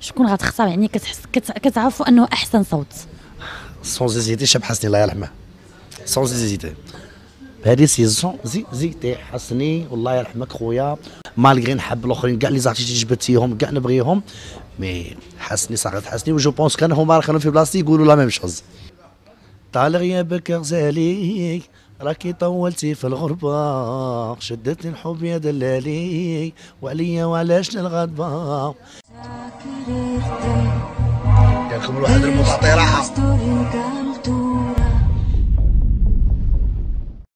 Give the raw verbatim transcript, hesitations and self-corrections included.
شكون غتختار يعني كتحس كتعرفوا انه احسن صوت؟ سون زيزيتي شاب حسني الله يرحمه، سون زيزيتي هذه سيزون زي زيتي حسني والله يرحمك خويا، مالغري نحب الاخرين كاع اللي زعتي جبتيهم كاع نبغيهم، مي حسني صاحبي حسني وجو بونس كان هما كانوا في بلاصتي يقولوا لا ميم شوز. طال غيابك غزالي راكي طولتي في الغربة، شدتني الحب يا دلالي وعليا وعلاش للغضبة. قالكم الواحد المتعطي راحة.